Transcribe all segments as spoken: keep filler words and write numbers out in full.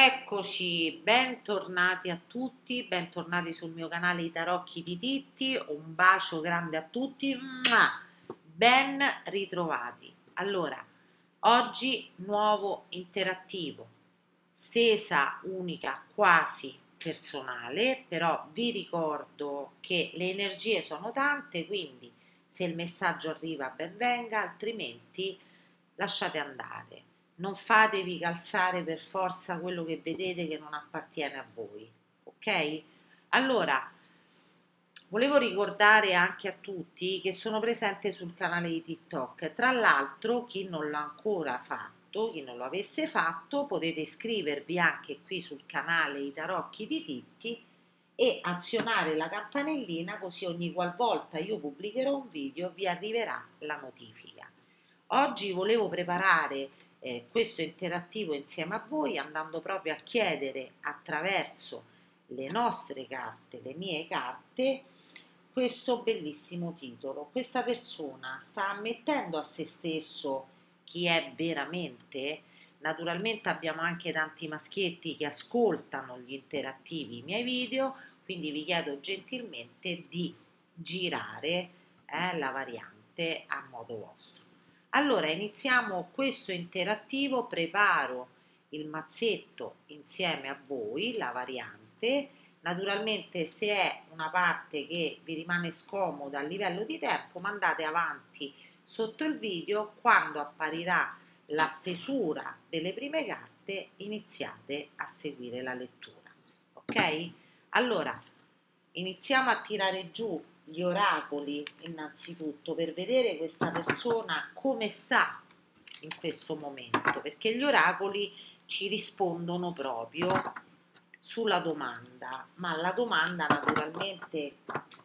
Eccoci, bentornati a tutti, bentornati sul mio canale I Tarocchi di Titti, un bacio grande a tutti, Mua! Ben ritrovati. Allora, oggi nuovo interattivo, stesa unica quasi personale, però vi ricordo che le energie sono tante, quindi se il messaggio arriva ben venga, altrimenti lasciate andare. Non fatevi calzare per forza quello che vedete che non appartiene a voi, ok? Allora, volevo ricordare anche a tutti che sono presente sul canale di TikTok. Tra l'altro, chi non l'ha ancora fatto, chi non lo avesse fatto, potete iscrivervi anche qui sul canale I Tarocchi di Titti e azionare la campanellina, così ogni qualvolta io pubblicherò un video vi arriverà la notifica. Oggi volevo preparare eh, questo interattivo insieme a voi, andando proprio a chiedere attraverso le nostre carte, le mie carte, questo bellissimo titolo. Questa persona sta ammettendo a se stesso chi è veramente. Naturalmente abbiamo anche tanti maschietti che ascoltano gli interattivi, i miei video, quindi vi chiedo gentilmente di girare eh, la variante a modo vostro. Allora, iniziamo questo interattivo, preparo il mazzetto insieme a voi, la variante. Naturalmente, se è una parte che vi rimane scomoda a livello di tempo, mandate avanti sotto il video. Quando apparirà la stesura delle prime carte, iniziate a seguire la lettura, ok? Allora, iniziamo a tirare giù gli oracoli innanzitutto per vedere questa persona come sta in questo momento, perché gli oracoli ci rispondono proprio sulla domanda, ma la domanda naturalmente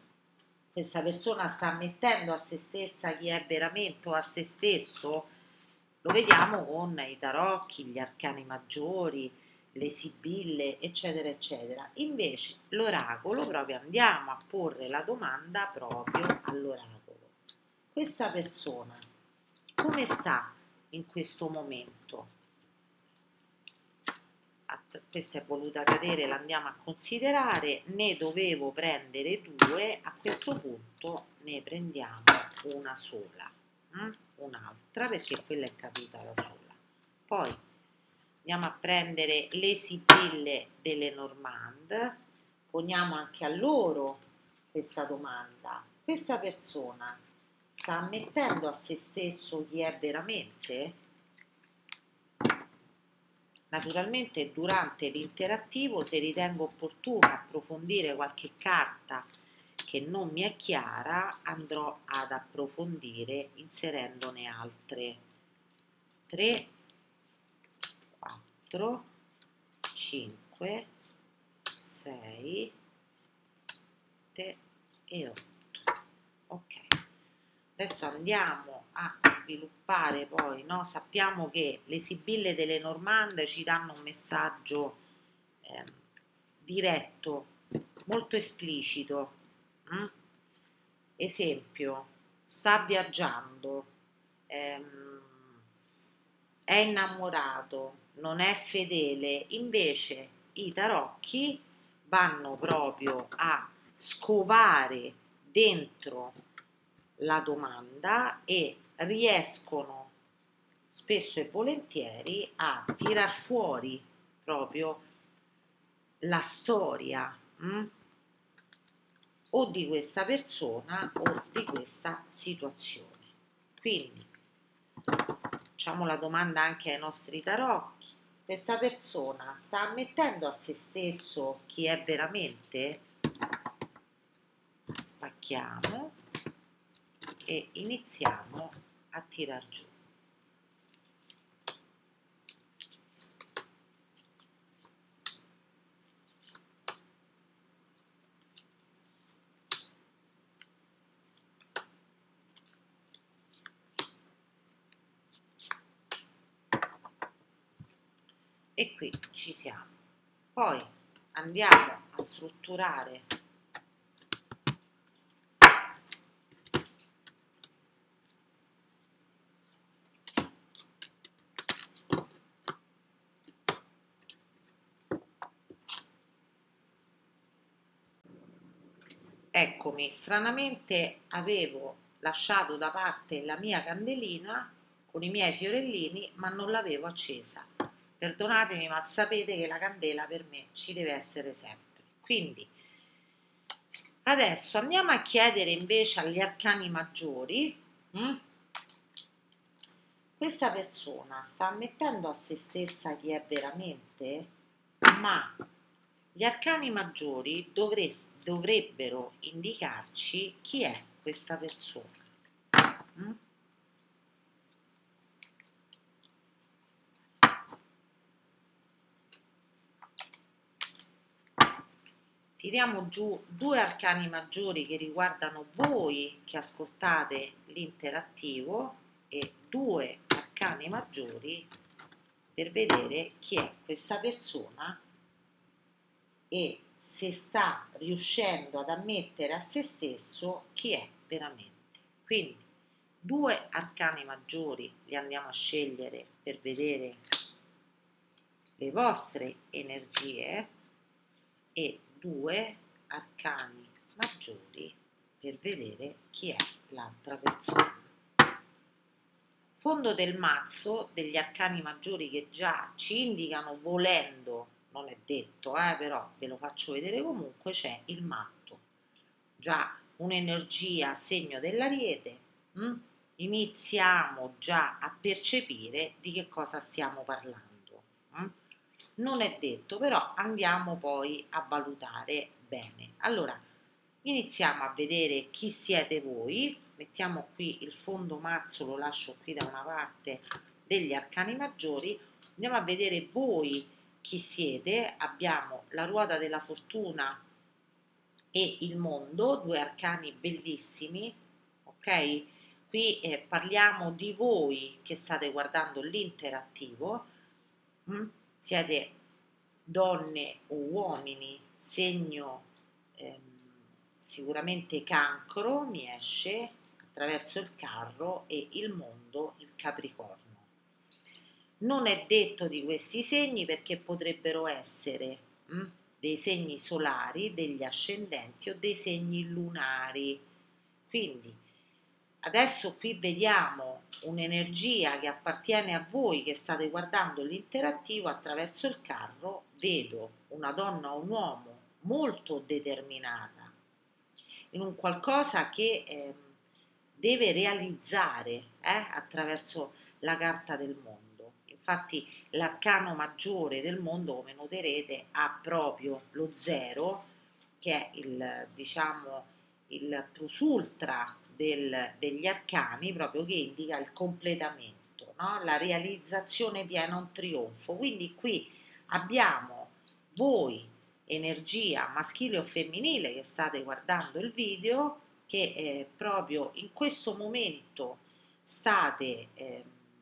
questa persona sta mettendo a se stessa chi è veramente o a se stesso, lo vediamo con i tarocchi, gli arcani maggiori, le sibille, eccetera, eccetera. Invece l'oracolo, proprio andiamo a porre la domanda proprio all'oracolo. Questa persona come sta in questo momento? Questa è voluta cadere, l'andiamo a considerare, ne dovevo prendere due, a questo punto ne prendiamo una sola, hm? un'altra perché quella è caduta da sola. Poi andiamo a prendere le sibille delle Normand, poniamo anche a loro questa domanda. Questa persona sta ammettendo a se stesso chi è veramente? Naturalmente durante l'interattivo, se ritengo opportuno approfondire qualche carta che non mi è chiara, andrò ad approfondire inserendone altre. tre, quattro, cinque, sei, sette e otto. Ok. Adesso andiamo a sviluppare poi, no? Sappiamo che le sibille delle Normand ci danno un messaggio eh, diretto, molto esplicito. Mm? Esempio, sta viaggiando, ehm, è innamorato, non è fedele. Invece i tarocchi vanno proprio a scovare dentro la domanda e riescono spesso e volentieri a tirar fuori proprio la storia hm? o di questa persona o di questa situazione. Quindi facciamo la domanda anche ai nostri tarocchi. Questa persona sta ammettendo a se stesso chi è veramente? Spacchiamo e iniziamo a tirar giù. E qui ci siamo. Poi andiamo a strutturare eccomi, stranamente avevo lasciato da parte la mia candelina con i miei fiorellini, ma non l'avevo accesa. Perdonatemi, ma sapete che la candela per me ci deve essere sempre. Quindi adesso andiamo a chiedere invece agli arcani maggiori. hm? Questa persona sta ammettendo a se stessa chi è veramente, ma gli arcani maggiori dovres- dovrebbero indicarci chi è questa persona. Mm? Tiriamo giù due arcani maggiori che riguardano voi che ascoltate l'interattivo e due arcani maggiori per vedere chi è questa persona e se sta riuscendo ad ammettere a se stesso chi è veramente. Quindi due arcani maggiori li andiamo a scegliere per vedere le vostre energie e due arcani maggiori per vedere chi è l'altra persona. Fondo del mazzo degli arcani maggiori che già ci indicano, volendo, non è detto, eh, però ve lo faccio vedere comunque, c'è il matto, già un'energia segno dell'Ariete. hm? Iniziamo già a percepire di che cosa stiamo parlando. hm? Non è detto, però andiamo poi a valutare bene. Allora, iniziamo a vedere chi siete voi. Mettiamo qui il fondo mazzo, lo lascio qui da una parte, degli arcani maggiori. Andiamo a vedere voi chi siete. Abbiamo la ruota della fortuna e il mondo, due arcani bellissimi, ok? Qui eh, parliamo di voi che state guardando l'interattivo. mm? Siete donne o uomini, segno ehm, sicuramente cancro, mi esce attraverso il carro, e il mondo, il capricorno. Non è detto di questi segni perché potrebbero essere mh, dei segni solari, degli ascendenti o dei segni lunari. Quindi adesso qui vediamo un'energia che appartiene a voi che state guardando l'interattivo attraverso il carro. Vedo una donna o un uomo molto determinata in un qualcosa che eh, deve realizzare eh, attraverso la carta del mondo. Infatti l'arcano maggiore del mondo, come noterete, ha proprio lo zero, che è il, diciamo, il plus ultra del, degli arcani, proprio che indica il completamento, no? La realizzazione piena, un trionfo. Quindi qui abbiamo voi, energia maschile o femminile, che state guardando il video, che eh, proprio in questo momento state eh,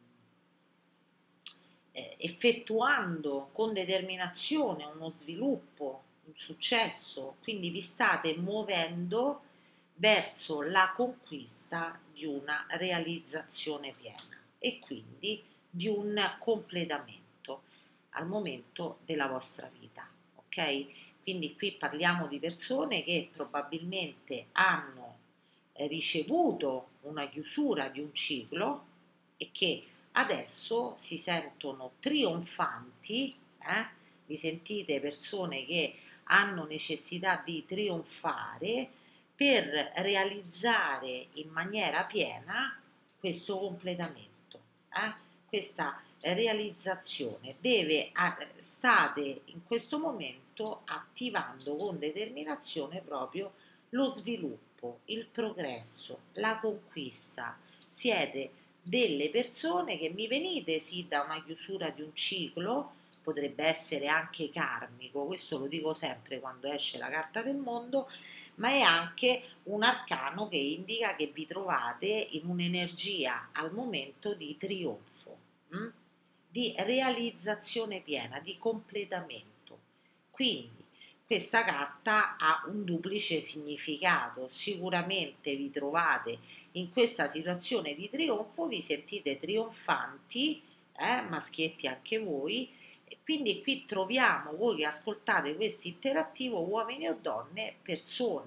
eh, effettuando con determinazione uno sviluppo, un successo, quindi vi state muovendo verso la conquista di una realizzazione piena e quindi di un completamento al momento della vostra vita, ok? Quindi qui parliamo di persone che probabilmente hanno eh, ricevuto una chiusura di un ciclo e che adesso si sentono trionfanti, eh? Vi sentite persone che hanno necessità di trionfare per realizzare in maniera piena questo completamento, eh? Questa realizzazione deve, state in questo momento attivando con determinazione proprio lo sviluppo, il progresso, la conquista. Siete delle persone che mi venite sì da una chiusura di un ciclo, potrebbe essere anche karmico, questo lo dico sempre quando esce la carta del mondo, ma è anche un arcano che indica che vi trovate in un'energia al momento di trionfo, hm? di realizzazione piena, di completamento. Quindi questa carta ha un duplice significato. Sicuramente vi trovate in questa situazione di trionfo, vi sentite trionfanti, eh, maschietti anche voi, e quindi qui troviamo, voi che ascoltate questo interattivo, uomini o donne, persone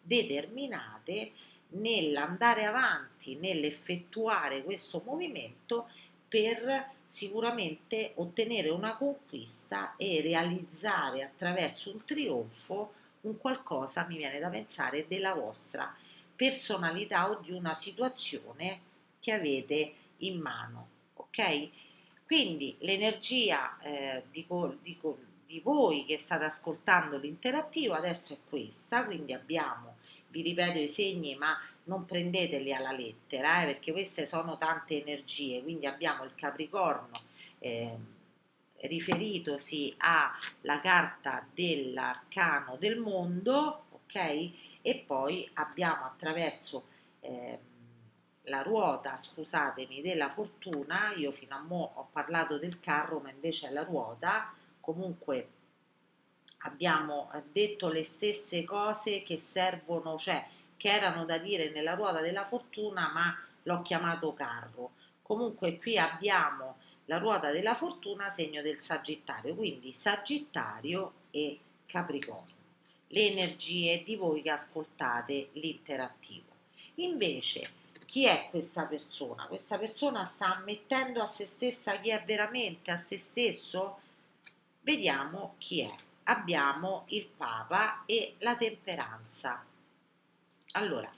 determinate nell'andare avanti, nell'effettuare questo movimento per sicuramente ottenere una conquista e realizzare attraverso un trionfo un qualcosa, mi viene da pensare, della vostra personalità o di una situazione che avete in mano, ok? Quindi l'energia eh, di, di, di voi che state ascoltando l'interattivo adesso è questa, quindi abbiamo, vi ripeto i segni, ma non prendeteli alla lettera, eh, perché queste sono tante energie, quindi abbiamo il Capricorno eh, riferitosi alla carta dell'arcano del mondo, ok? E poi abbiamo attraverso eh, la ruota, scusatemi, della fortuna, io fino a mo' ho parlato del carro, ma invece è la ruota, comunque abbiamo detto le stesse cose che servono, cioè che erano da dire nella ruota della fortuna, ma l'ho chiamato carro. Comunque qui abbiamo la ruota della fortuna, segno del Sagittario, quindi Sagittario e Capricorno, le energie di voi che ascoltate l'interattivo. Invece, chi è questa persona? Questa persona sta ammettendo a se stessa chi è veramente, a se stesso? Vediamo chi è. Abbiamo il Papa e la temperanza. Allora,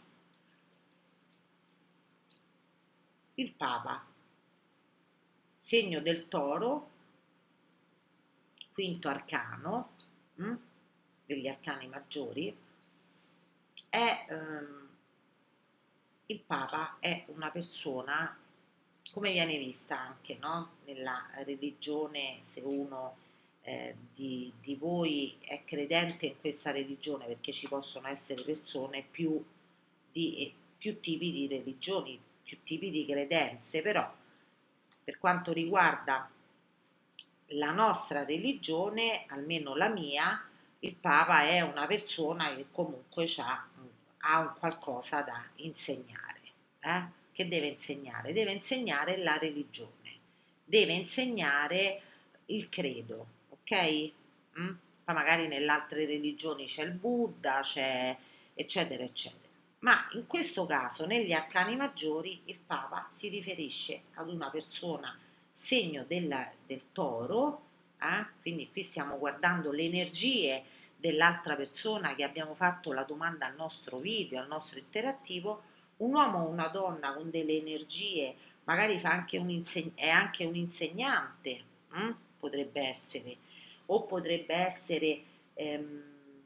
il Papa, segno del Toro, quinto arcano, hm, degli arcani maggiori, è ehm, il Papa è una persona, come viene vista anche, no? Nella religione, se uno eh, di, di voi è credente in questa religione, perché ci possono essere persone più, di, più tipi di religioni, più tipi di credenze, però per quanto riguarda la nostra religione, almeno la mia, il Papa è una persona che comunque ha, ha un qualcosa da insegnare. Eh? Che deve insegnare? Deve insegnare la religione, deve insegnare il credo, ok? Mm? Poi magari nelle altre religioni c'è il Buddha, c'è eccetera, eccetera. Ma in questo caso, negli arcani maggiori, il Papa si riferisce ad una persona segno del, del toro, eh? Quindi qui stiamo guardando le energie dell'altra persona che abbiamo fatto la domanda al nostro video, al nostro interattivo, un uomo o una donna con delle energie, magari fa anche un inseg- è anche un insegnante, hm? Potrebbe essere, o potrebbe essere ehm,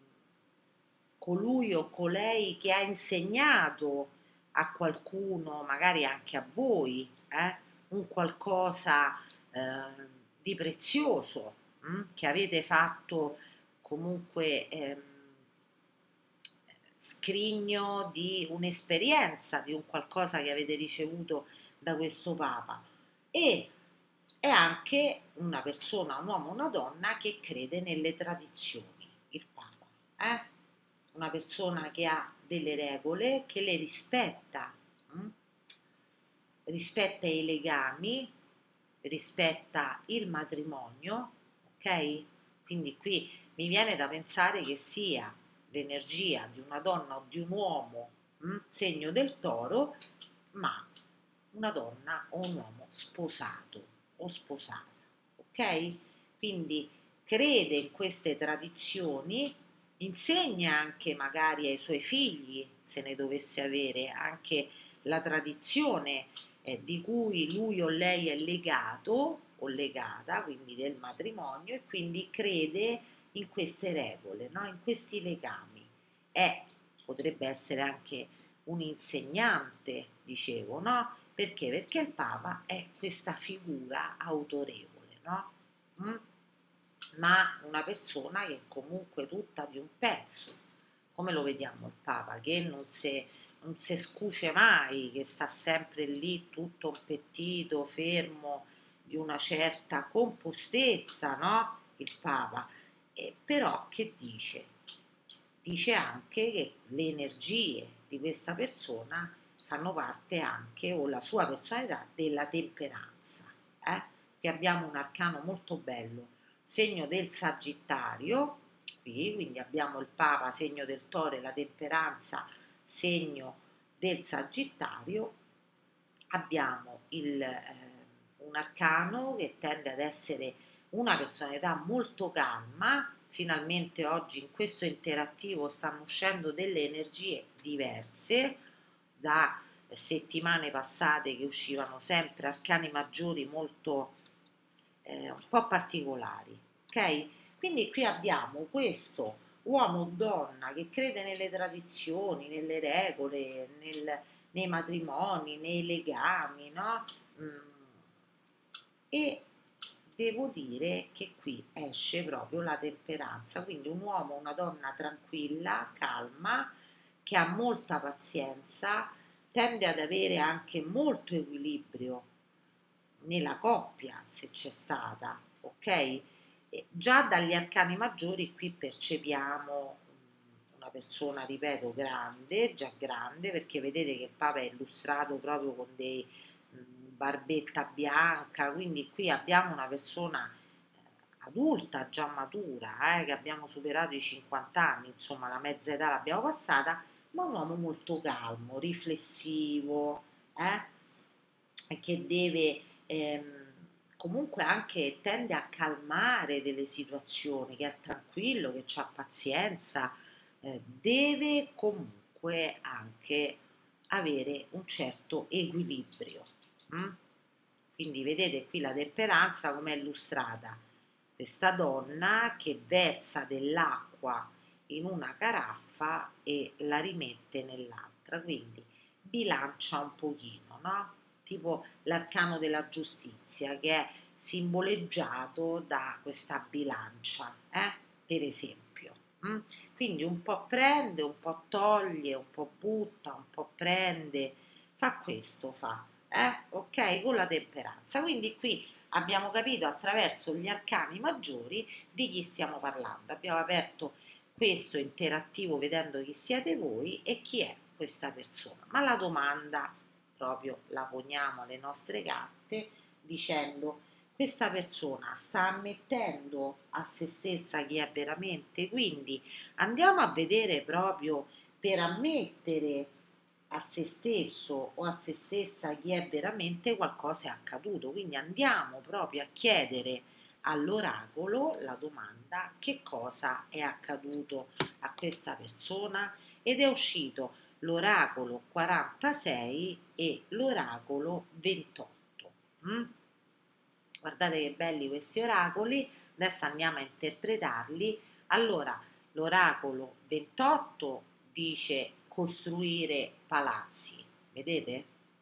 colui o colei che ha insegnato a qualcuno, magari anche a voi, eh, un qualcosa eh, di prezioso hm, che avete fatto comunque ehm, scrigno di un'esperienza, di un qualcosa che avete ricevuto da questo Papa. E è anche una persona, un uomo, una donna che crede nelle tradizioni, il Papa, eh? Una persona che ha delle regole, che le rispetta, hm? Rispetta i legami, rispetta il matrimonio, ok? Quindi qui mi viene da pensare che sia l'energia di una donna o di un uomo, hm? Segno del toro, ma una donna o un uomo sposato o sposata, ok? Quindi crede in queste tradizioni, insegna anche magari ai suoi figli, se ne dovesse avere, anche la tradizione eh, di cui lui o lei è legato o legata, quindi del matrimonio, e quindi crede in queste regole, no? In questi legami. È, potrebbe essere anche un insegnante, dicevo, no? Perché? Perché il Papa è questa figura autorevole, no? Mm? Ma una persona che è comunque tutta di un pezzo. Come lo vediamo il Papa? Che non si, non si scuce mai, che sta sempre lì tutto impettito, fermo, di una certa compostezza, no? Il Papa. E però che dice? Dice anche che le energie di questa persona fanno parte anche, o la sua personalità, della temperanza, eh? Che abbiamo un arcano molto bello, segno del Sagittario, qui, quindi abbiamo il Papa segno del Toro e la Temperanza segno del Sagittario, abbiamo il, eh, un arcano che tende ad essere una personalità molto calma. Finalmente oggi in questo interattivo stanno uscendo delle energie diverse da settimane passate che uscivano sempre arcani maggiori molto eh, un po' particolari, ok? Quindi qui abbiamo questo uomo o donna che crede nelle tradizioni, nelle regole, nel, nei matrimoni, nei legami, no? Mm. E devo dire che qui esce proprio la temperanza, quindi un uomo o una donna tranquilla, calma, che ha molta pazienza, tende ad avere anche molto equilibrio nella coppia, se c'è stata, ok? E già dagli arcani maggiori qui percepiamo una persona, ripeto, grande, già grande, perché vedete che il Papa è illustrato proprio con dei barbetta bianca, quindi qui abbiamo una persona adulta, già matura, eh, che abbiamo superato i cinquanta anni, insomma la mezza età l'abbiamo passata, ma un uomo molto calmo, riflessivo, eh, che deve ehm, comunque anche tende a calmare delle situazioni, che è tranquillo, che ha pazienza, eh, deve comunque anche avere un certo equilibrio. Mm? Quindi vedete qui la temperanza come è illustrata, questa donna che versa dell'acqua in una caraffa e la rimette nell'altra, quindi bilancia un pochino, no? Tipo l'arcano della giustizia che è simboleggiato da questa bilancia, eh? Per esempio. Mm? Quindi un po' prende, un po' toglie, un po' butta, un po' prende, fa questo, fa, eh? Ok, con la temperanza. Quindi qui abbiamo capito attraverso gli arcani maggiori di chi stiamo parlando. Abbiamo aperto questo interattivo vedendo chi siete voi e chi è questa persona. Ma la domanda proprio la poniamo alle nostre carte dicendo: questa persona sta ammettendo a se stessa chi è veramente? Quindi andiamo a vedere proprio per ammettere a se stesso o a se stessa chi è veramente, qualcosa è accaduto. Quindi andiamo proprio a chiedere all'oracolo la domanda: che cosa è accaduto a questa persona? Ed è uscito l'oracolo quarantasei e l'oracolo ventotto. Mm? Guardate che belli questi oracoli, adesso andiamo a interpretarli. Allora, l'oracolo ventotto dice costruire palazzi, vedete?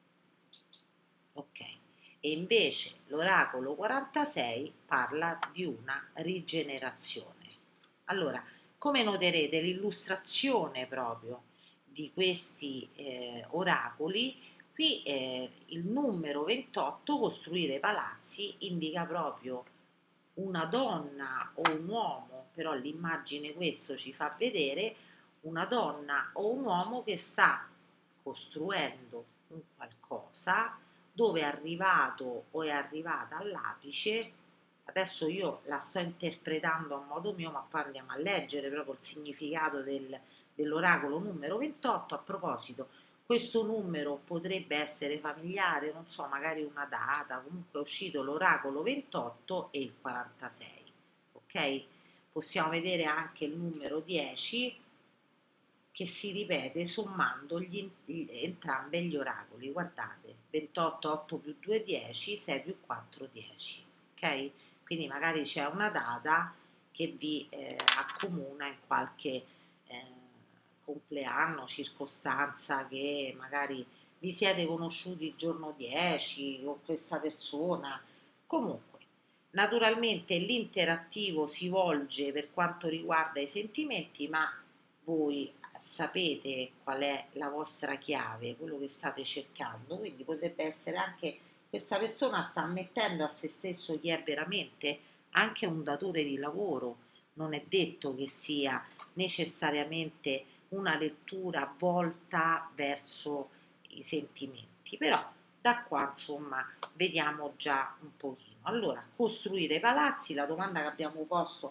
Ok. E invece l'oracolo quarantasei parla di una rigenerazione. Allora, come noterete, l'illustrazione proprio di questi eh, oracoli, qui eh, il numero ventotto, costruire palazzi, indica proprio una donna o un uomo, però l'immagine questo ci fa vedere una donna o un uomo che sta costruendo un qualcosa dove è arrivato o è arrivata all'apice. Adesso io la sto interpretando a modo mio, ma poi andiamo a leggere proprio il significato del, dell'oracolo numero ventotto. A proposito, questo numero potrebbe essere familiare, non so, magari una data, comunque è uscito l'oracolo ventotto e il quarantasei, ok? Possiamo vedere anche il numero dieci che si ripete sommando gli, entrambi gli oracoli. Guardate, ventotto, otto più due, dieci, sei più quattro, dieci, ok? Quindi magari c'è una data che vi eh, accomuna in qualche eh, compleanno, circostanza, che magari vi siete conosciuti il giorno dieci con questa persona. Comunque, naturalmente l'interattivo si volge per quanto riguarda i sentimenti, ma voi sapete qual è la vostra chiave, quello che state cercando, quindi potrebbe essere anche questa persona sta ammettendo a se stesso chi è veramente, anche un datore di lavoro. Non è detto che sia necessariamente una lettura volta verso i sentimenti, però da qua insomma vediamo già un pochino. Allora, costruire palazzi, la domanda che abbiamo posto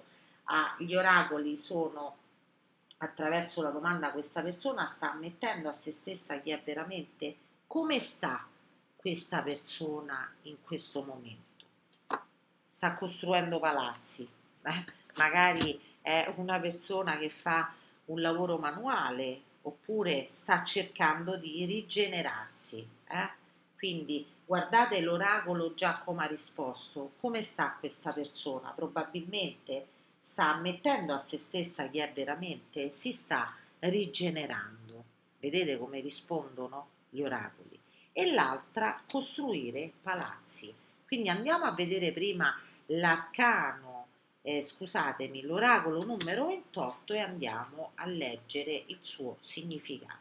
Ah, gli oracoli sono, attraverso la domanda, questa persona sta ammettendo a se stessa chi è veramente, come sta questa persona in questo momento. Sta costruendo palazzi, eh? Magari è una persona che fa un lavoro manuale oppure sta cercando di rigenerarsi, eh? Quindi guardate l'oracolo già come ha risposto, come sta questa persona? Probabilmente sta ammettendo a se stessa chi è veramente, si sta rigenerando. Vedete come rispondono gli oracoli? E l'altra, costruire palazzi. Quindi andiamo a vedere prima l'arcano, eh, scusatemi, l'oracolo numero ventotto e andiamo a leggere il suo significato.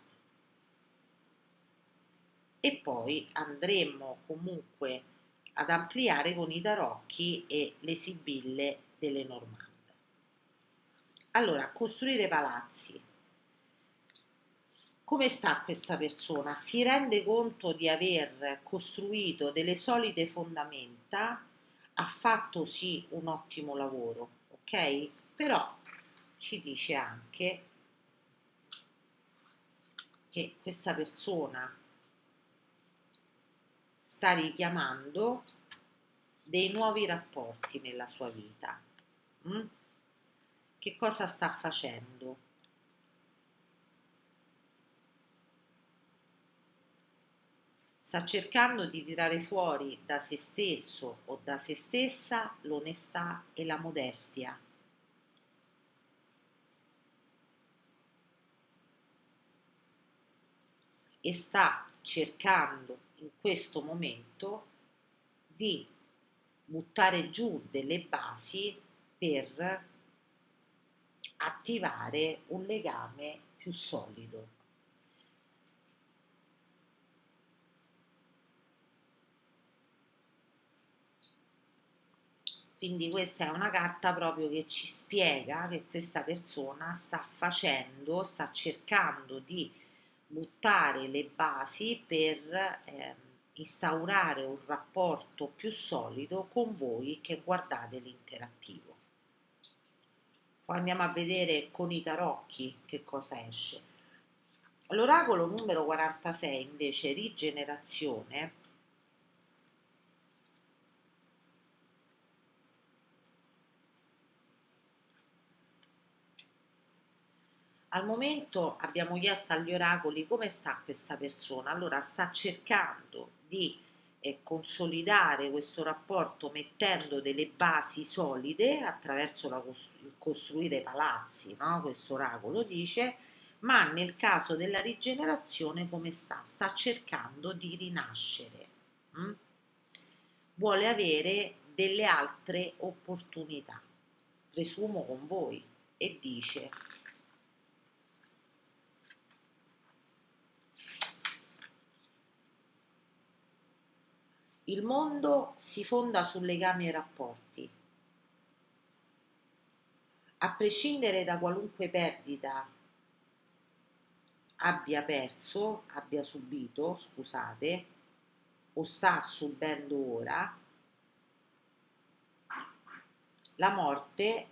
E poi andremo comunque ad ampliare con i tarocchi e le sibille delle Normande. Allora, costruire palazzi. Come sta questa persona? Si rende conto di aver costruito delle solide fondamenta, ha fatto sì un ottimo lavoro, ok? Però ci dice anche che questa persona sta richiamando dei nuovi rapporti nella sua vita. Mm? Che cosa sta facendo? Sta cercando di tirare fuori da se stesso o da se stessa l'onestà e la modestia. E sta cercando in questo momento di buttare giù delle basi per attivare un legame più solido. Quindi questa è una carta proprio che ci spiega che questa persona sta facendo, sta cercando di buttare le basi per eh, instaurare un rapporto più solido con voi che guardate l'interattivo. Poi andiamo a vedere con i tarocchi che cosa esce. L'oracolo numero quarantasei invece, rigenerazione, al momento abbiamo chiesto agli oracoli come sta questa persona, allora sta cercando di eh, consolidare questo rapporto mettendo delle basi solide attraverso la costru- il costruire palazzi, no? Questo oracolo dice, ma nel caso della rigenerazione come sta? Sta cercando di rinascere, mm? Vuole avere delle altre opportunità, presumo con voi, e dice: il mondo si fonda su legami e rapporti. A prescindere da qualunque perdita abbia perso, abbia subito, scusate, o sta subendo ora, la morte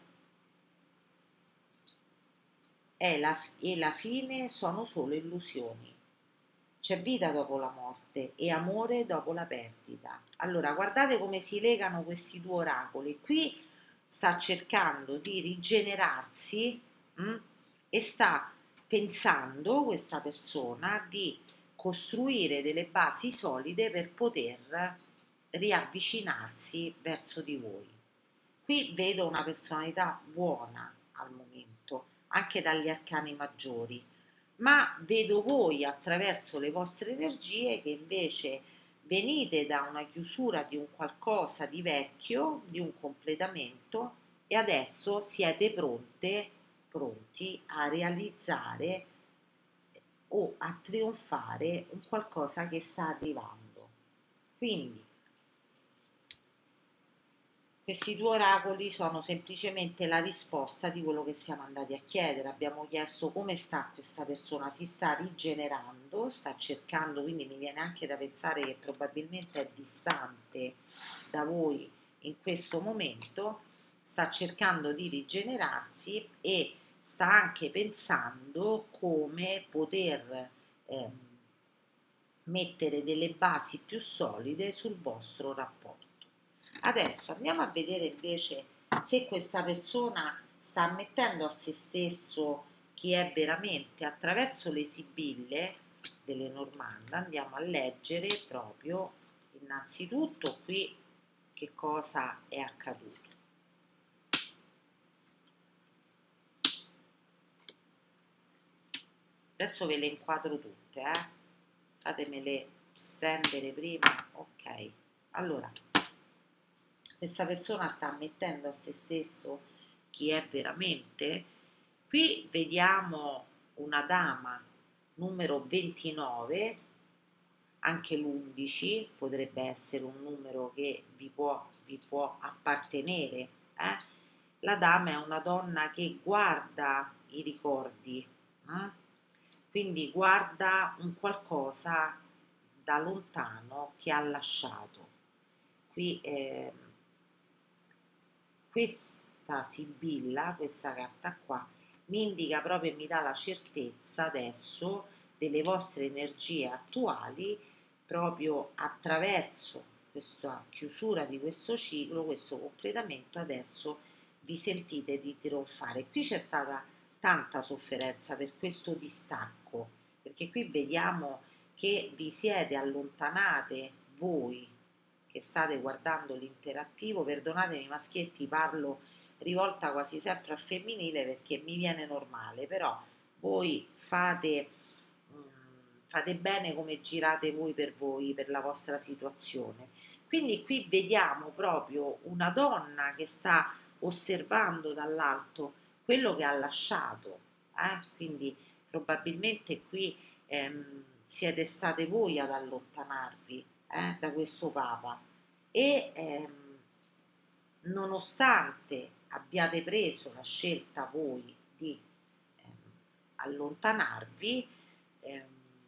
è la, e la fine sono solo illusioni. C'è vita dopo la morte e amore dopo la perdita. Allora, guardate come si legano questi due oracoli. Qui sta cercando di rigenerarsi mh, e sta pensando, questa persona, di costruire delle basi solide per poter riavvicinarsi verso di voi. Qui vedo una personalità buona al momento, anche dagli arcani maggiori, ma vedo voi attraverso le vostre energie che invece venite da una chiusura di un qualcosa di vecchio, di un completamento e adesso siete pronte, pronti a realizzare o a trionfare un qualcosa che sta arrivando. Quindi questi due oracoli sono semplicemente la risposta di quello che siamo andati a chiedere. Abbiamo chiesto come sta questa persona, si sta rigenerando, sta cercando, quindi mi viene anche da pensare che probabilmente è distante da voi in questo momento sta cercando di rigenerarsi e sta anche pensando come poter eh, mettere delle basi più solide sul vostro rapporto. Adesso andiamo a vedere invece se questa persona sta ammettendo a se stesso chi è veramente attraverso le sibille delle Normanda. Andiamo a leggere proprio innanzitutto qui che cosa è accaduto. Adesso ve le inquadro tutte, eh? Fatemele stendere prima. Ok, allora questa persona sta ammettendo a se stesso chi è veramente. Qui vediamo una dama numero ventinove, anche l'undici potrebbe essere un numero che vi può, vi può appartenere. Eh? La dama è una donna che guarda i ricordi, eh? Quindi guarda un qualcosa da lontano che ha lasciato. Qui eh, questa sibilla, questa carta qua, mi indica proprio e mi dà la certezza adesso delle vostre energie attuali, proprio attraverso questa chiusura di questo ciclo, questo completamento. Adesso vi sentite di trionfare. Qui c'è stata tanta sofferenza per questo distacco, perché qui vediamo che vi siete allontanate voi che state guardando l'interattivo. Perdonatemi maschietti, parlo rivolta quasi sempre al femminile perché mi viene normale, però voi fate, mh, fate bene come girate voi per voi, per la vostra situazione. Quindi qui vediamo proprio una donna che sta osservando dall'alto quello che ha lasciato, eh? Quindi probabilmente qui ehm, siete state voi ad allontanarvi eh, da questo Papa e ehm, nonostante abbiate preso la scelta voi di ehm, allontanarvi, ehm,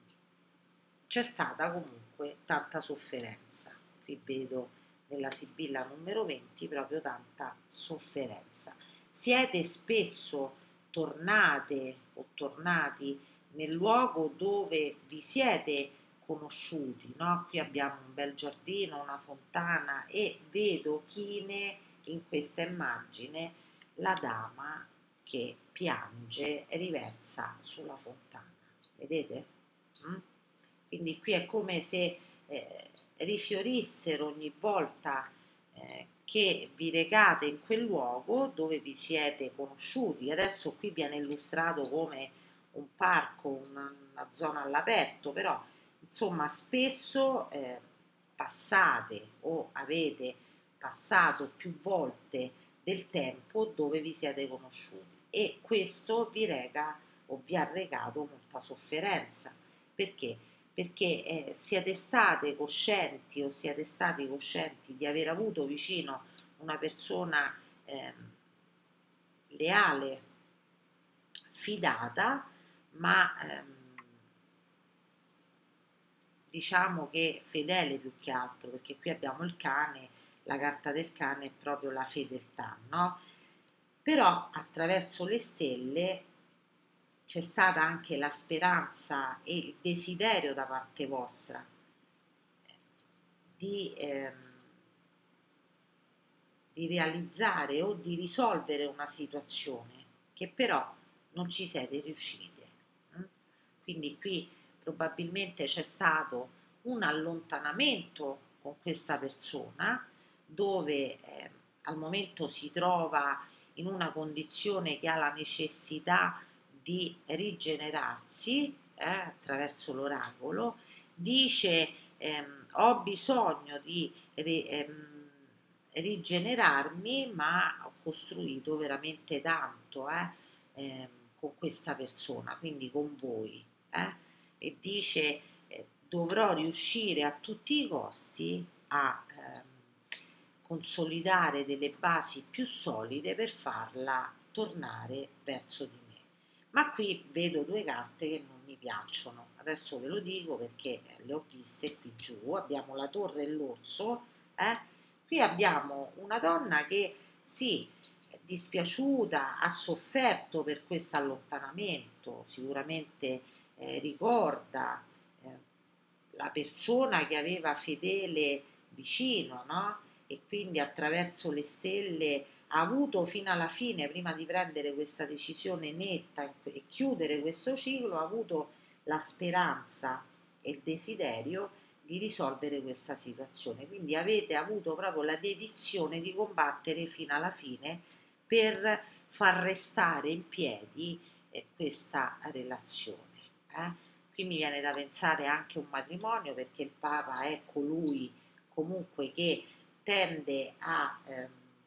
c'è stata comunque tanta sofferenza. Qui vedo nella sibilla numero venti proprio tanta sofferenza. Siete spesso tornate o tornati nel luogo dove vi siete conosciuti, no? Qui abbiamo un bel giardino, una fontana e vedo chine in questa immagine la dama che piange e riversa sulla fontana. Vedete? Mm? Quindi qui è come se eh, rifiorissero ogni volta eh, che vi recate in quel luogo dove vi siete conosciuti. Adesso qui viene illustrato come un parco, una, una zona all'aperto, però insomma spesso eh, passate o avete passato più volte del tempo dove vi siete conosciuti e questo vi reca o vi ha recato molta sofferenza. Perché? Perché eh, siete state coscienti o siete stati coscienti di aver avuto vicino una persona eh, leale, fidata, ma ehm, diciamo che fedele più che altro, perché qui abbiamo il cane, la carta del cane è proprio la fedeltà, no? Però attraverso le stelle c'è stata anche la speranza e il desiderio da parte vostra di, ehm, di realizzare o di risolvere una situazione che però non ci siete riuscite. Mm? Quindi qui probabilmente c'è stato un allontanamento con questa persona dove eh, al momento si trova in una condizione che ha la necessità di rigenerarsi eh, attraverso l'oracolo, dice ehm, ho bisogno di ehm, rigenerarmi, ma ho costruito veramente tanto eh, ehm, con questa persona, quindi con voi, eh, e dice eh, dovrò riuscire a tutti i costi a ehm, consolidare delle basi più solide per farla tornare verso di me. Ma qui vedo due carte che non mi piacciono, adesso ve lo dico perché le ho viste qui giù. Abbiamo la torre e l'orso, eh? Qui abbiamo una donna che sì, dispiaciuta, ha sofferto per questo allontanamento, sicuramente eh, ricorda eh, la persona che aveva fedele vicino, no? E quindi attraverso le stelle ha avuto fino alla fine, prima di prendere questa decisione netta e chiudere questo ciclo, ha avuto la speranza e il desiderio di risolvere questa situazione. Quindi avete avuto proprio la dedizione di combattere fino alla fine per far restare in piedi eh, questa relazione. Eh? Qui mi viene da pensare anche a un matrimonio, perché il Papa è colui comunque che tende a ehm,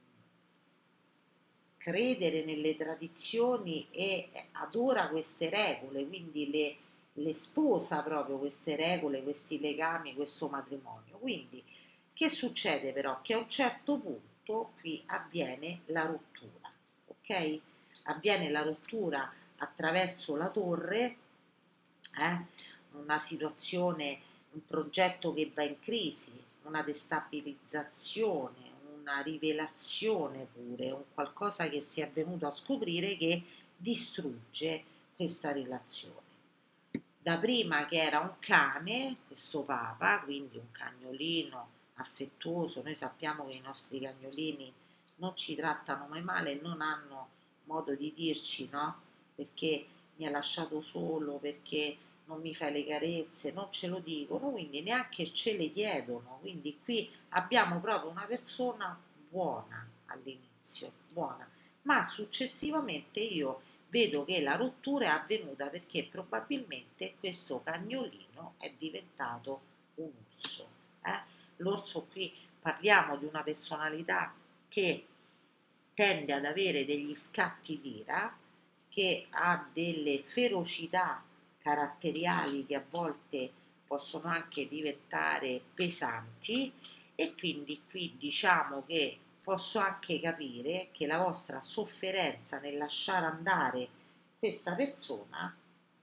credere nelle tradizioni e adora queste regole, quindi le, le sposa proprio queste regole, questi legami, questo matrimonio. Quindi che succede però? Che a un certo punto qui avviene la rottura, ok? Avviene la rottura attraverso la torre, eh? Una situazione, un progetto che va in crisi, una destabilizzazione, una rivelazione pure, un qualcosa che si è venuto a scoprire che distrugge questa relazione. Da prima che era un cane, questo Papa, quindi un cagnolino affettuoso, noi sappiamo che i nostri cagnolini non ci trattano mai male, non hanno modo di dirci no, perché mi ha lasciato solo, perché non mi fai le carezze, non ce lo dicono, quindi neanche ce le chiedono. Quindi qui abbiamo proprio una persona buona all'inizio, buona, ma successivamente io vedo che la rottura è avvenuta perché probabilmente questo cagnolino è diventato un orso. Eh? L'orso qui parliamo di una personalità che tende ad avere degli scatti d'ira, che ha delle ferocità caratteriali che a volte possono anche diventare pesanti, e quindi qui diciamo che posso anche capire che la vostra sofferenza nel lasciare andare questa persona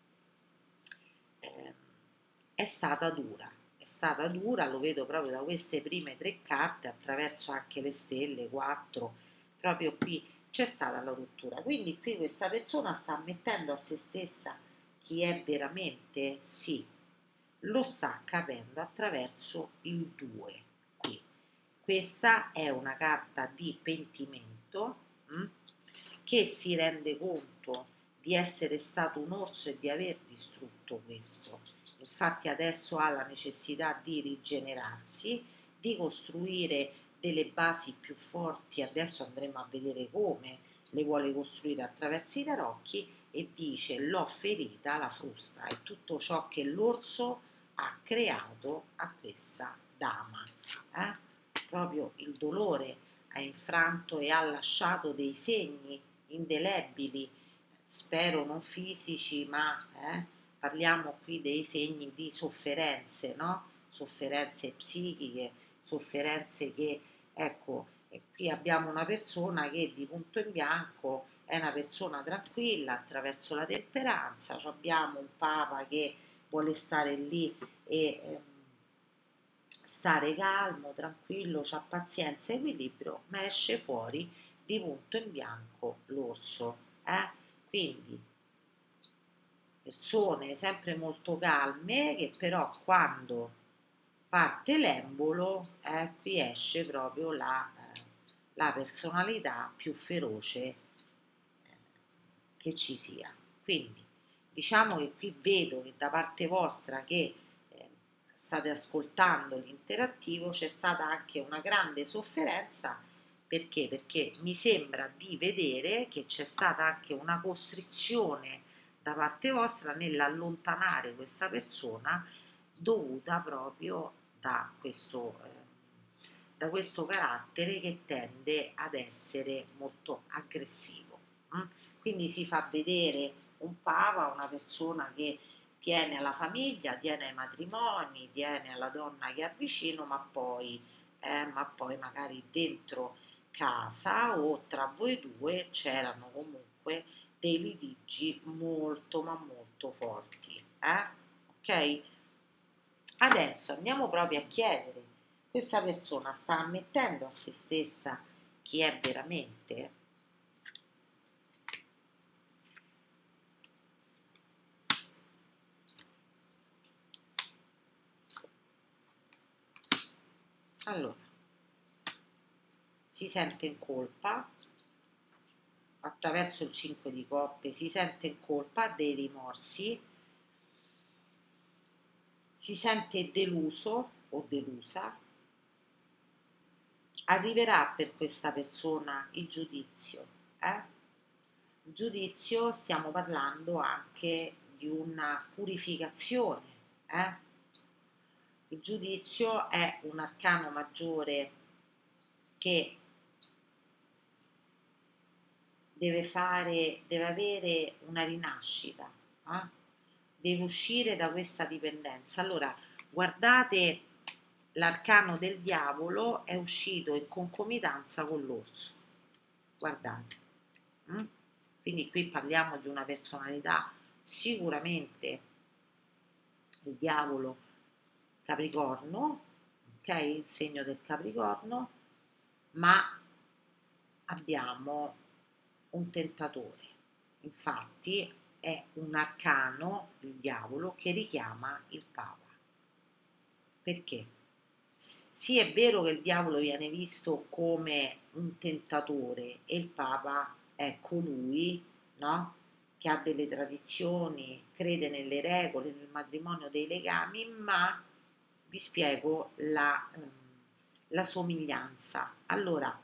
eh, è stata dura, è stata dura, lo vedo proprio da queste prime tre carte, attraverso anche le stelle, quattro, proprio qui c'è stata la rottura. Quindi qui questa persona sta mettendo a se stessa chi è veramente, sì, lo sta capendo attraverso il due qui. Questa è una carta di pentimento mh, che si rende conto di essere stato un orso e di aver distrutto questo. Infatti adesso ha la necessità di rigenerarsi, di costruire delle basi più forti. Adesso andremo a vedere come le vuole costruire attraverso i tarocchi, e dice: l'ho ferita, la frusta, è tutto ciò che l'orso ha creato a questa dama. Eh? Proprio il dolore ha infranto e ha lasciato dei segni indelebili, spero non fisici, ma eh, parliamo qui dei segni di sofferenze, no? Sofferenze psichiche, sofferenze che, ecco, e qui abbiamo una persona che di punto in bianco è una persona tranquilla attraverso la temperanza, abbiamo un Papa che vuole stare lì e ehm, stare calmo, tranquillo, c'ha pazienza e equilibrio, ma esce fuori di punto in bianco l'orso. Eh? Quindi persone sempre molto calme, che però quando parte l'embolo, eh, qui esce proprio la, eh, la personalità più feroce eh, che ci sia. Quindi diciamo che qui vedo che da parte vostra, che eh, state ascoltando l'interattivo, c'è stata anche una grande sofferenza. Perché? Perché mi sembra di vedere che c'è stata anche una costrizione da parte vostra nell'allontanare questa persona, dovuta proprio da questo, eh, da questo carattere che tende ad essere molto aggressivo. Mm? Quindi si fa vedere un papa, una persona che tiene alla famiglia, tiene ai matrimoni, tiene alla donna che ha vicino, ma poi, eh, ma poi magari dentro casa o tra voi due c'erano comunque dei litigi molto ma molto forti. Eh? Ok? Adesso andiamo proprio a chiedere: questa persona sta ammettendo a se stessa chi è veramente? Allora, si sente in colpa, attraverso il cinque di coppe, si sente in colpa, ha dei rimorsi, si sente deluso o delusa, arriverà per questa persona il giudizio. Eh? Il giudizio, stiamo parlando anche di una purificazione. Eh? Il giudizio è un arcano maggiore che deve fare, deve avere una rinascita, eh? Deve uscire da questa dipendenza. Allora, guardate, l'arcano del diavolo è uscito in concomitanza con l'orso. Guardate. Mm? Quindi qui parliamo di una personalità, sicuramente il diavolo Capricorno, ok? Il segno del Capricorno, ma abbiamo un tentatore. Infatti è un arcano, il diavolo, che richiama il Papa. Perché? Sì, è vero che il diavolo viene visto come un tentatore e il Papa è colui, no? Che ha delle tradizioni, crede nelle regole, nel matrimonio dei legami, ma vi spiego la, ehm, la somiglianza. Allora,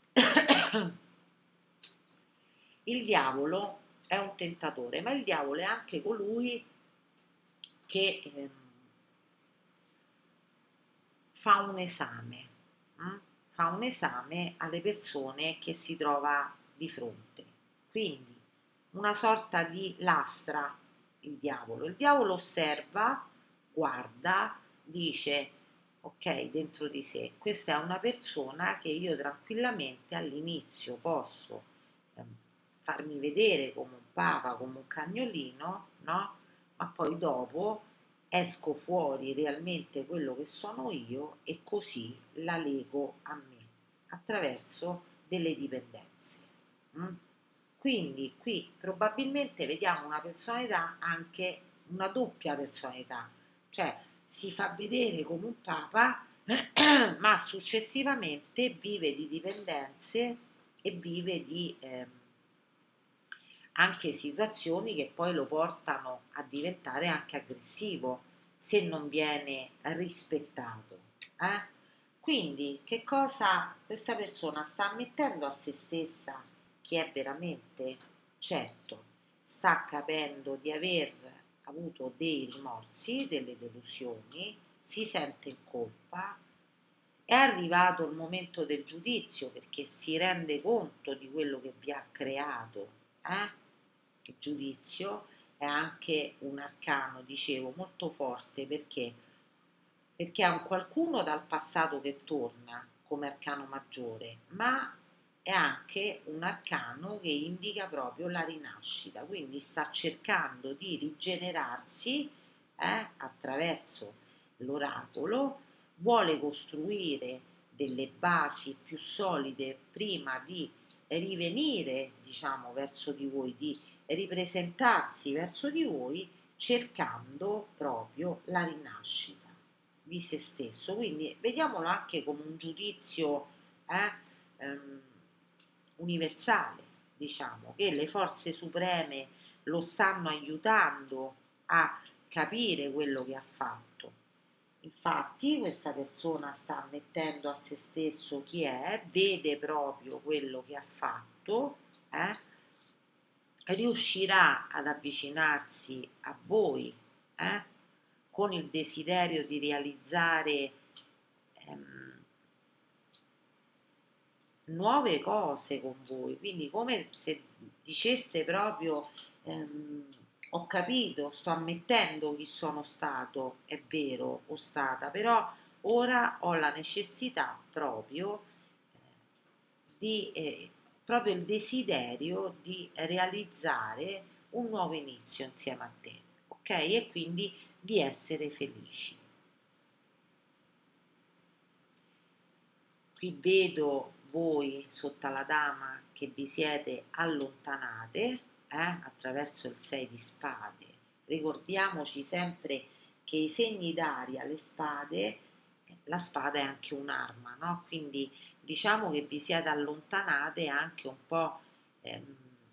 il diavolo è un tentatore, ma il diavolo è anche colui che ehm, fa un esame, hm? Fa un esame alle persone che si trova di fronte. Quindi una sorta di lastra il diavolo. Il diavolo osserva, guarda, dice, ok, dentro di sé, questa è una persona che io tranquillamente all'inizio posso ehm, farmi vedere come un papa, come un cagnolino, no? Ma poi dopo esco fuori realmente quello che sono io e così la lego a me attraverso delle dipendenze. Mm? Quindi qui probabilmente vediamo una personalità, anche una doppia personalità, cioè si fa vedere come un papa, ma successivamente vive di dipendenze e vive di ehm, anche situazioni che poi lo portano a diventare anche aggressivo se non viene rispettato. Eh? Quindi che cosa questa persona sta ammettendo a se stessa che è veramente? Certo, sta capendo di aver avuto dei rimorsi, delle delusioni, si sente in colpa, è arrivato il momento del giudizio perché si rende conto di quello che vi ha creato. Eh? Il giudizio è anche un arcano, dicevo, molto forte perché perché è un qualcuno dal passato che torna come arcano maggiore, ma è anche un arcano che indica proprio la rinascita, quindi sta cercando di rigenerarsi eh, attraverso l'oracolo, vuole costruire delle basi più solide prima di rivenire, diciamo, verso di voi, di ripresentarsi verso di voi cercando proprio la rinascita di se stesso. Quindi vediamolo anche come un giudizio eh, ehm, universale, diciamo, che le forze supreme lo stanno aiutando a capire quello che ha fatto. Infatti questa persona sta ammettendo a se stesso chi è, vede proprio quello che ha fatto, eh, riuscirà ad avvicinarsi a voi eh, con il desiderio di realizzare ehm, nuove cose con voi, quindi come se dicesse proprio ehm, ho capito, sto ammettendo chi sono stato, è vero, o stata, però ora ho la necessità proprio eh, di eh, proprio il desiderio di realizzare un nuovo inizio insieme a te, ok? E quindi di essere felici. Qui vedo voi sotto la dama che vi siete allontanate eh, attraverso il sei di spade. Ricordiamoci sempre che i segni d'aria, le spade, la spada è anche un'arma, no? Quindi diciamo che vi siete allontanate anche un po' ehm,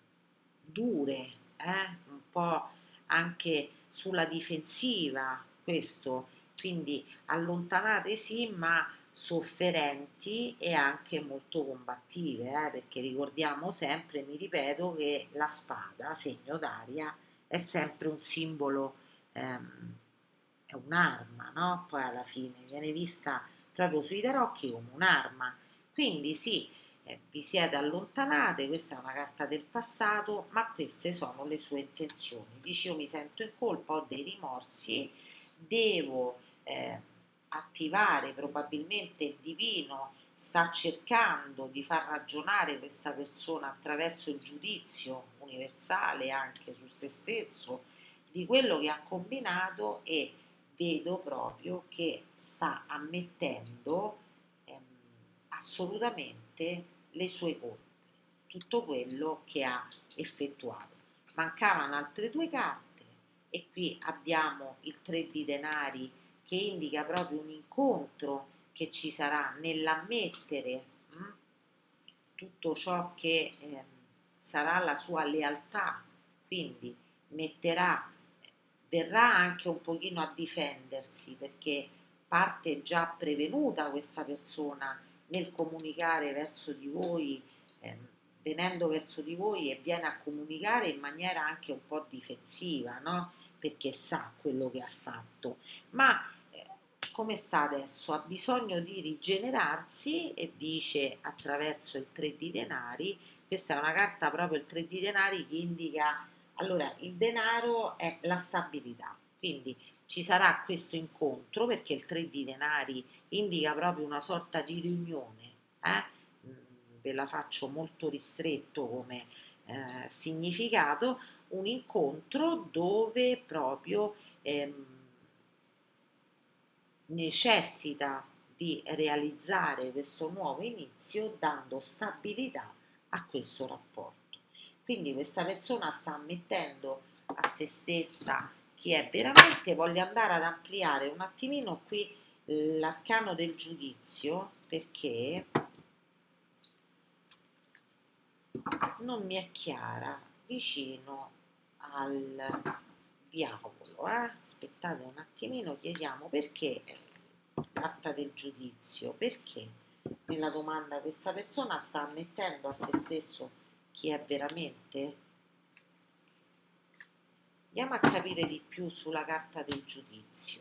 dure, eh? Un po' anche sulla difensiva, questo, quindi allontanate sì, ma sofferenti e anche molto combattive, eh? Perché ricordiamo sempre, mi ripeto, che la spada, segno d'aria, è sempre un simbolo, ehm, è un'arma, no? Poi alla fine viene vista proprio sui tarocchi come un'arma. Quindi sì, eh, vi siete allontanate, questa è una carta del passato, ma queste sono le sue intenzioni. Dici io mi sento in colpa, ho dei rimorsi, devo eh, attivare, probabilmente il divino sta cercando di far ragionare questa persona attraverso il giudizio universale anche su se stesso di quello che ha combinato, e vedo proprio che sta ammettendo ehm, assolutamente le sue colpe, tutto quello che ha effettuato. Mancavano altre due carte e qui abbiamo il tre di denari che indica proprio un incontro che ci sarà nell'ammettere mh, tutto ciò che eh, sarà la sua lealtà, quindi metterà, verrà anche un pochino a difendersi perché parte già prevenuta questa persona nel comunicare verso di voi, eh, venendo verso di voi, e viene a comunicare in maniera anche un po' difensiva, no? Perché sa quello che ha fatto, ma eh, come sta adesso? Ha bisogno di rigenerarsi e dice attraverso il tre di denari, questa è una carta proprio il tre di denari che indica, allora il denaro è la stabilità, quindi ci sarà questo incontro perché il tre di denari indica proprio una sorta di riunione, eh? Ve la faccio molto ristretto come eh, significato, un incontro dove proprio ehm, necessita di realizzare questo nuovo inizio dando stabilità a questo rapporto. Quindi questa persona sta ammettendo a se stessa chi è veramente. Voglio andare ad ampliare un attimino qui l'arcano del giudizio perché non mi è chiara vicino al diavolo, eh? Aspettate un attimino, chiediamo perché carta del giudizio, perché nella domanda questa persona sta ammettendo a se stesso chi è veramente. Andiamo a capire di più sulla carta del giudizio.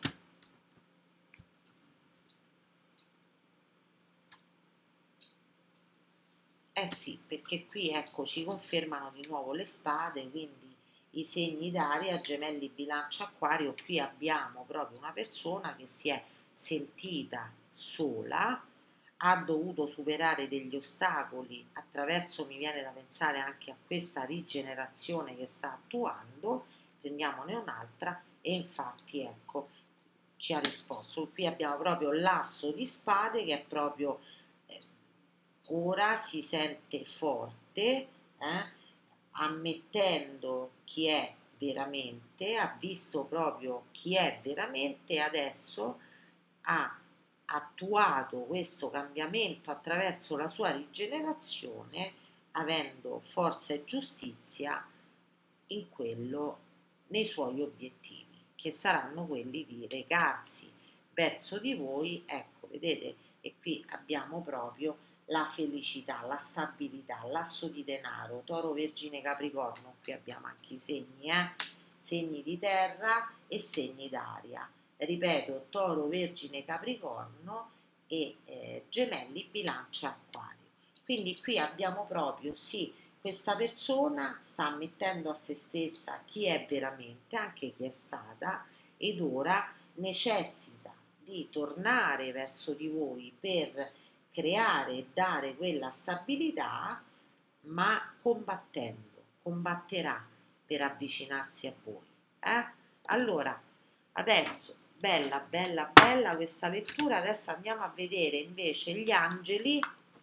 Eh sì, perché qui ecco ci confermano di nuovo le spade, quindi i segni d'aria, gemelli, bilancia, acquario. Qui abbiamo proprio una persona che si è sentita sola, ha dovuto superare degli ostacoli attraverso, mi viene da pensare anche a questa rigenerazione che sta attuando. Prendiamone un'altra e infatti ecco ci ha risposto. Qui abbiamo proprio l'asso di spade che è proprio eh, ora si sente forte, eh, ammettendo chi è veramente, ha visto proprio chi è veramente, adesso ha attuato questo cambiamento attraverso la sua rigenerazione, avendo forza e giustizia in quello, nei suoi obiettivi, che saranno quelli di recarsi verso di voi. Ecco, vedete, e qui abbiamo proprio la felicità, la stabilità, l'asso di denaro, toro, vergine, capricorno. Qui abbiamo anche i segni, eh? Segni di terra e segni d'aria. Ripeto, toro, vergine, capricorno e eh, gemelli, bilancia, acquario. Quindi qui abbiamo proprio, sì, questa persona sta ammettendo a se stessa chi è veramente, anche chi è stata, ed ora necessita di tornare verso di voi per creare e dare quella stabilità, ma combattendo, combatterà per avvicinarsi a voi. Eh? Allora, adesso, bella, bella, bella questa lettura, adesso andiamo a vedere invece gli angeli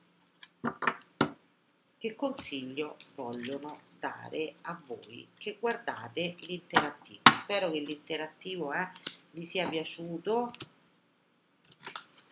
che consiglio vogliono dare a voi che guardate l'interattivo. Spero che l'interattivo eh, vi sia piaciuto.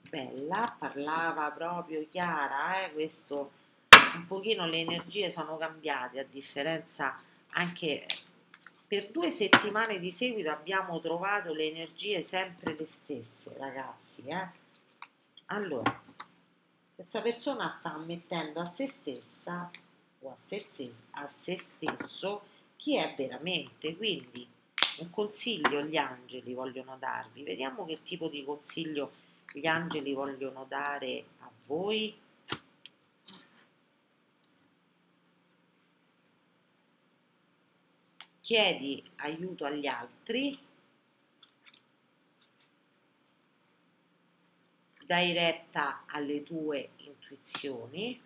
bella, parlava proprio Chiara, eh? Questo un pochino le energie sono cambiate, a differenza anche per due settimane di seguito abbiamo trovato le energie sempre le stesse, ragazzi, eh? Allora, questa persona sta ammettendo a se stessa o a se, stes- a se stesso chi è veramente, quindi un consiglio gli angeli vogliono darvi, vediamo che tipo di consiglio gli angeli vogliono dare a voi. Chiedi aiuto agli altri, dai retta alle tue intuizioni,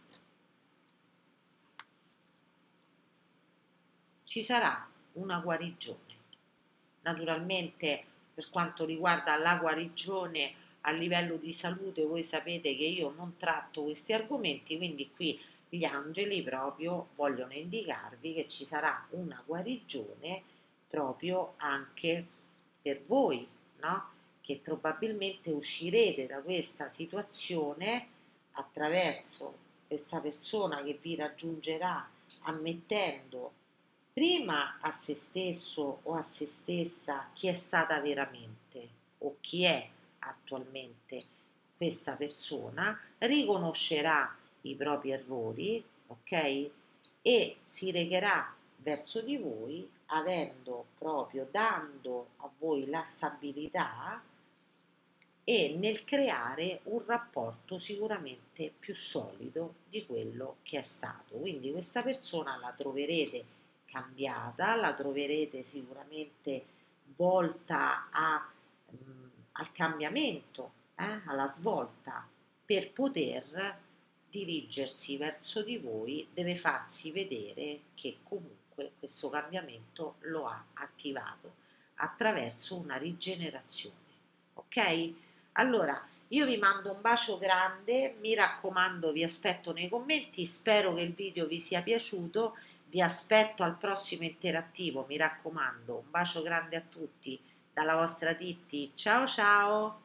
ci sarà una guarigione. Naturalmente per quanto riguarda la guarigione a livello di salute, voi sapete che io non tratto questi argomenti, quindi qui gli angeli proprio vogliono indicarvi che ci sarà una guarigione proprio anche per voi, no? Che probabilmente uscirete da questa situazione attraverso questa persona che vi raggiungerà ammettendo prima a se stesso o a se stessa chi è stata veramente o chi è attualmente questa persona, riconoscerà i propri errori, ok? E si regherà verso di voi avendo proprio, dando a voi la stabilità e nel creare un rapporto sicuramente più solido di quello che è stato. Quindi questa persona la troverete cambiata, la troverete sicuramente volta a, mh, al cambiamento, eh, alla svolta, per poter dirigersi verso di voi, deve farsi vedere che comunque questo cambiamento lo ha attivato attraverso una rigenerazione. Ok? Allora, io vi mando un bacio grande, mi raccomando, vi aspetto nei commenti, spero che il video vi sia piaciuto, vi aspetto al prossimo interattivo, mi raccomando, un bacio grande a tutti dalla vostra Titti, ciao ciao!